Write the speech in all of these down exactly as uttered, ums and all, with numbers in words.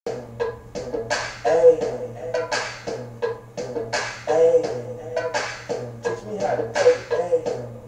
Hey, hey, teach me how to play. Hey,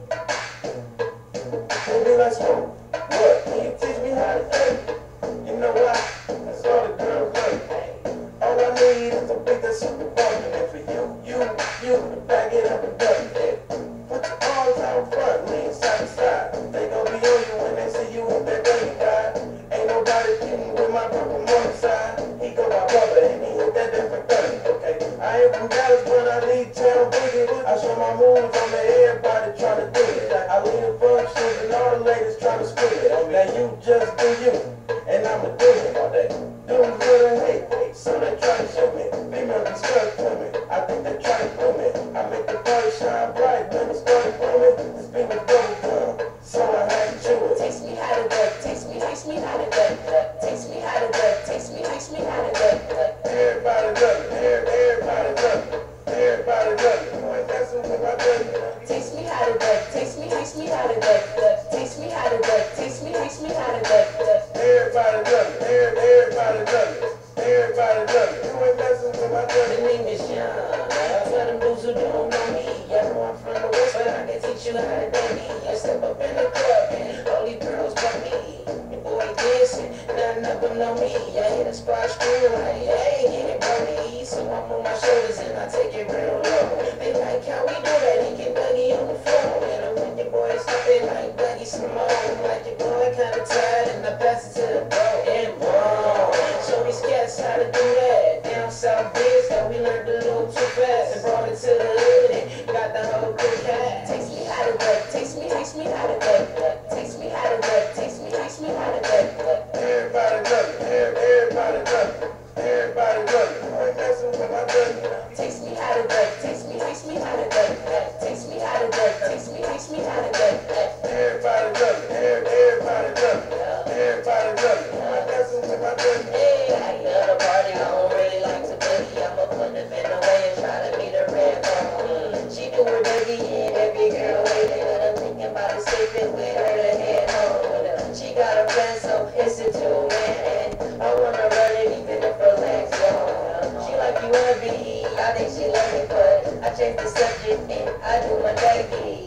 baby, let's go. What? Can you teach me how to play? You know why? That's all the girls love. All I need is a beat that's super bumpin'. And for you, you, you to back it up and double it. Put your arms out front, lean side to side. They gon' be on you when they see you with that dirty guy. Ain't nobody kidding with my purple moon side. He go by rubber and he hit that different thirty. Okay, I ain't from Dallas, but I need town boogie. I show my moves on the everybody try to do it. I lead the functions and all the ladies try to screw it. Now you just do you, and I'ma do it all day. Dudes good and hate, so they try to shoot me. Females be stuck to me, I think they try to fool me. I make the party shine bright when it started booming. This beat was double gum, so I had to chew it. Taste me how to duck, taste me, taste me how to duck, duck. Taste me how to duck, taste me, taste me how to duck, duck. Everybody love it, everybody love it, everybody love it. You ain't messing with my dirty. Taste me how to duck, taste me, taste me how to duck, duck. Taste me how to duck, taste me, taste me how to duck, duck. Everybody love it, everybody love it, everybody love it. You ain't messing with my The dirty. name is Sean. I tell them dudes who don't know me. I know I'm from the West, but I can teach you how to doggy. I step up in the club and all these girls but me. Your boy dancing, none of them know me. I hit a spot screaming like, hey, get it, buddy. So I'm on my shoulders and I take it real low. They like how we do that, he get Dougie on the floor. And I'm with your boy stopping like Dougie Simone. Like your boy kinda tired and I pass it to the bro. And boom, show me sketch how to do that. Down south biz, that we learned a little too fast. And brought it to the hood and got the whole good cat. Taste me how to duck, taste me, taste me how to duck, duck. Taste me how to duck, taste me, taste me how to duck, duck. Everybody love it, everybody love it, everybody love it. You ain't messing with my dirty. Taste me how to duck, taste me, taste me how to duck, duck. Taste me how to duck, taste me, taste me how to duck, duck. Everybody love it, everybody love it, everybody love it. You ain't messing with my dirty. Hey, I love the party, I don't really like to boogie. I'ma put the pen away and try to be the red bone. She do her Dougie and every girl waiting, but I'm thinking about escaping with her to head home. She got a friend, so it's a two-man. I wanna run it even if her legs long. She like you wanna be, I think she love me, but I change the subject and I do my Dougie.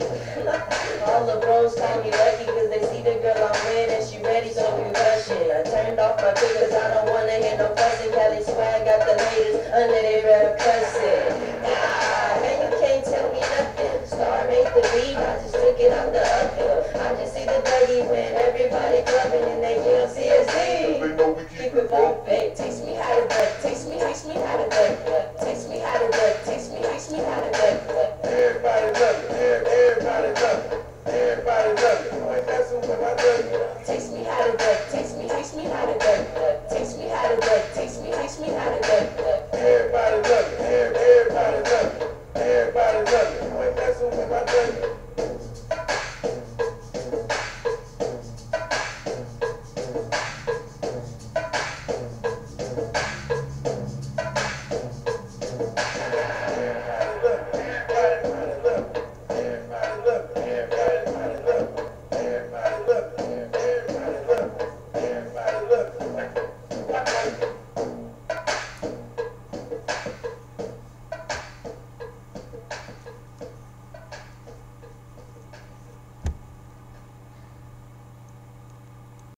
All the bros call me lucky cause they see the girl I'm with and she ready, so we rush it. I turned off my clip cause I don't wanna hear no fussing. Cali swag got the haters under their breath cussing. Nah, man, you can't tell me nothing. Star made the beat, I just took it out the uphill. I just see the Dougie when everybody clubbing and they can't see us see. They know we keep Keep it bumping. Taste me how to duck, taste me, taste me how to duck, duck. Taste me how to duck, taste me, taste me how to duck, duck. Everybody love it, everybody love it, everybody love it. You ain't messing with my dirty. Taste me how to duck, taste me, taste me how to duck, duck. Taste me how to duck,